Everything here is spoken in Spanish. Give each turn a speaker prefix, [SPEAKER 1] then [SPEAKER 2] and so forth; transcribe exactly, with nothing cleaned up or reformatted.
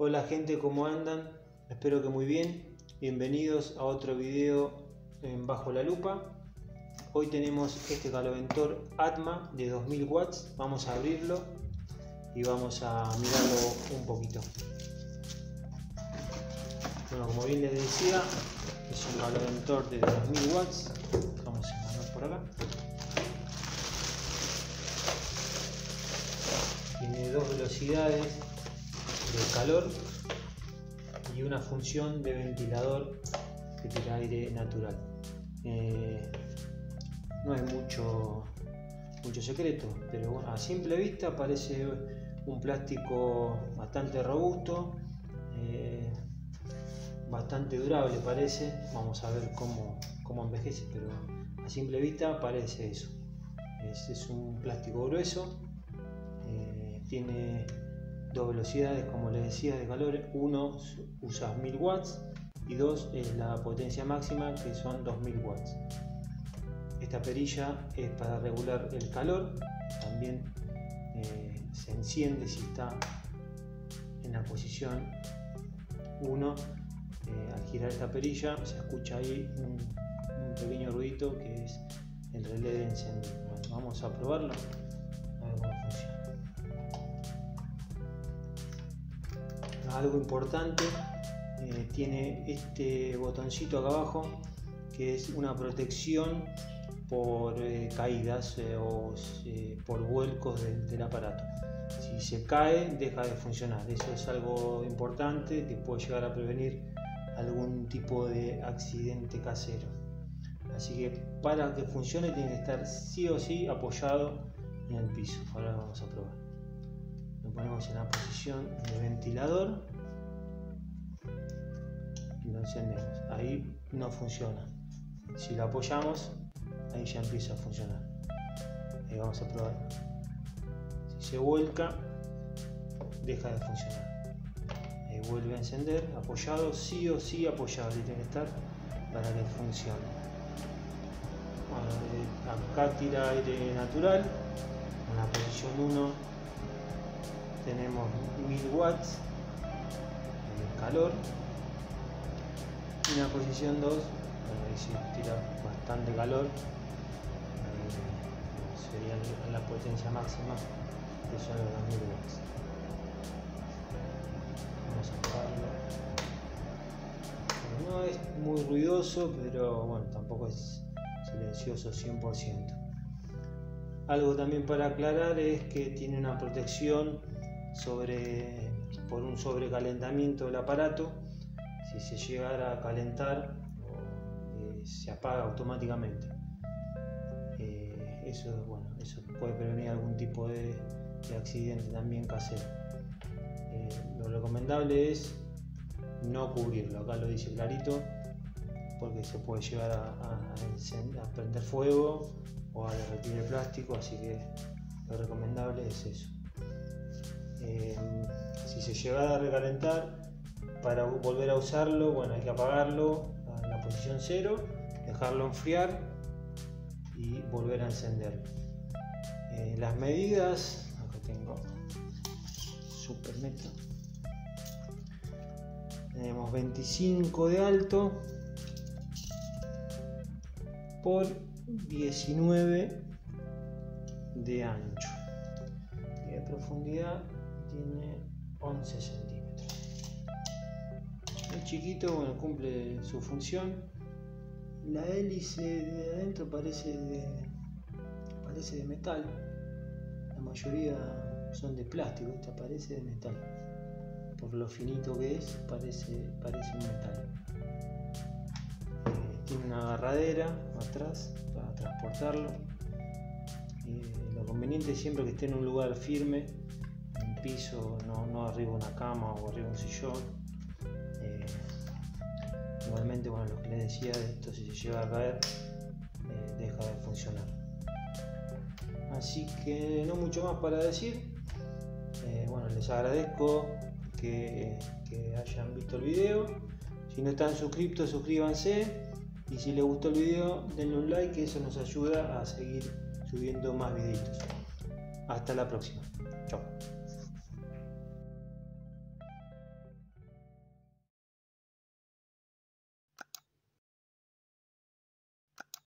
[SPEAKER 1] Hola gente, ¿cómo andan? Espero que muy bien. Bienvenidos a otro video en Bajo la Lupa. Hoy tenemos este caloventor Atma de dos mil watts. Vamos a abrirlo y vamos a mirarlo un poquito. Bueno, como bien les decía, es un caloventor de dos mil watts. Vamos a mandar por acá. Tiene dos velocidades de calor y una función de ventilador que tira aire natural. Eh, no hay mucho, mucho secreto, pero bueno, a simple vista parece un plástico bastante robusto, eh, bastante durable parece. Vamos a ver cómo, cómo envejece, pero a simple vista parece eso. Es, es un plástico grueso, eh, tiene dos velocidades, como les decía, de calor. Uno usa mil watts y dos es la potencia máxima, que son dos mil watts. Esta perilla es para regular el calor. También eh, se enciende si está en la posición uno. Eh, al girar esta perilla se escucha ahí un, un pequeño ruidito que es el relé de encendido. Bueno, vamos a probarlo a ver cómo funciona. Algo importante, eh, tiene este botoncito acá abajo que es una protección por eh, caídas eh, o eh, por vuelcos de, del aparato. Si se cae, deja de funcionar. Eso es algo importante que puede llegar a prevenir algún tipo de accidente casero. Así que para que funcione tiene que estar sí o sí apoyado en el piso. Ahora vamos a probar. Lo ponemos en la posición de ventilador y lo encendemos. Ahí no funciona. Si lo apoyamos, ahí ya empieza a funcionar. Ahí vamos a probar. Si se vuelca, deja de funcionar. Ahí vuelve a encender, apoyado, sí o sí apoyado, tiene que estar para que funcione. Bueno, acá tira aire natural. En la posición uno tenemos mil watts de calor, y en la posición dos, bueno, ahí sí tira bastante calor, eh, sería la potencia máxima, que son los dos mil watts. Vamos a apagarlo. No es muy ruidoso, pero bueno, tampoco es silencioso cien por ciento. Algo también para aclarar es que tiene una protección sobre, por un sobrecalentamiento del aparato. Si se llegara a calentar, eh, se apaga automáticamente. Eh, eso, bueno, eso puede prevenir algún tipo de, de accidente también casero. Eh, lo recomendable es no cubrirlo. Acá lo dice clarito, porque se puede llegar a, a, a prender fuego o a derretir el plástico, así que lo recomendable es eso. Eh, si se llegara a recalentar, para volver a usarlo, bueno, hay que apagarlo a la posición cero, dejarlo enfriar y volver a encenderlo. Eh, las medidas, acá tengo Super Metro, tenemos veinticinco de alto por diecinueve de ancho, y de profundidad tiene once centímetros. Es chiquito, bueno, cumple su función. La hélice de adentro parece de, parece de metal. La mayoría son de plástico, esta parece de metal. Por lo finito que es, parece, parece un metal. Eh, tiene una agarradera atrás para transportarlo. Eh, lo conveniente es siempre que esté en un lugar firme, en un piso, no, no arriba de una cama o arriba de un sillón. Eh, igualmente, bueno, lo que les decía de esto, si se llega a caer, eh, deja de funcionar. Así que no mucho más para decir. Eh, bueno, les agradezco que, que hayan visto el video. Si no están suscritos, suscríbanse, y si les gustó el video, denle un like, que eso nos ayuda a seguir subiendo más videitos. Hasta la próxima. Chao.